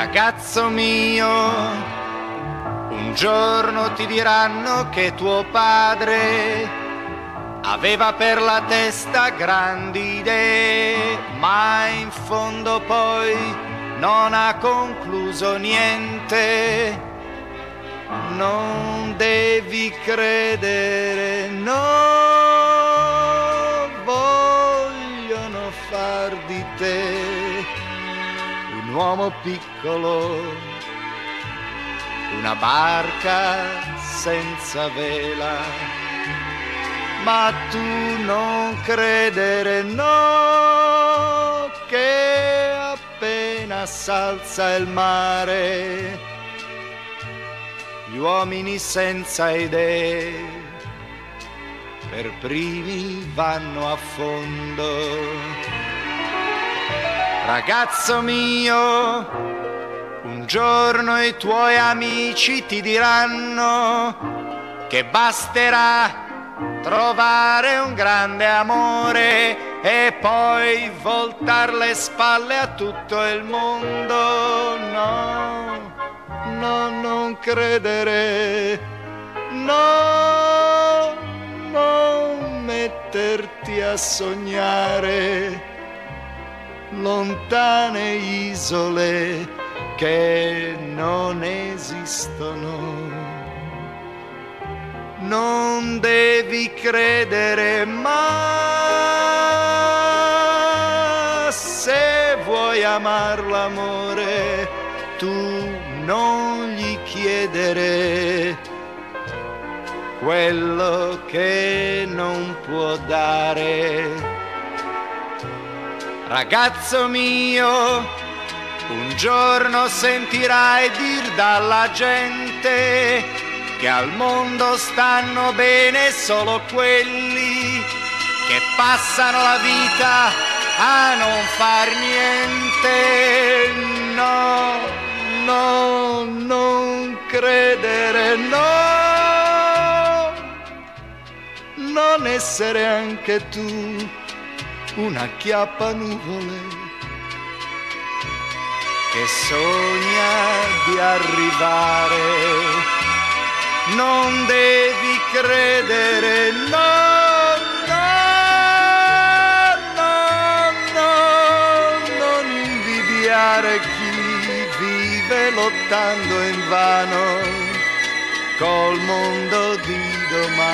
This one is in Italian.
Ragazzo mio, un giorno ti diranno che tuo padre aveva per la testa grandi idee, ma in fondo poi non ha concluso niente. Non devi credere, no, vogliono far di te un uomo piccolo, una barca senza vela, ma tu non credere, no, che appena s'alza il mare, gli uomini senza idee per primi vanno a fondo. Ragazzo mio, un giorno i tuoi amici ti diranno che basterà trovare un grande amore e poi voltar le spalle a tutto il mondo. No, no, non credere, no, non metterti a sognare lontane isole che non esistono. Non devi credere, ma se vuoi amar l'amore tu non gli chiedere quello che non può dare. Ragazzo mio, un giorno sentirai dir dalla gente che al mondo stanno bene solo quelli che passano la vita a non far niente. No, no, non credere, no, non essere anche tu una chiappa nuvole che sogna di arrivare. Non devi credere, no, no, no, no, non invidiare chi lottando invano col mondo di domani.